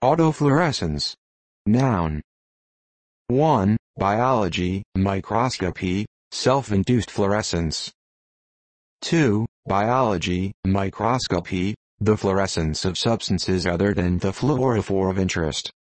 Autofluorescence. Noun. 1. Biology, microscopy, self-induced fluorescence. 2. Biology, microscopy, the fluorescence of substances other than the fluorophore of interest.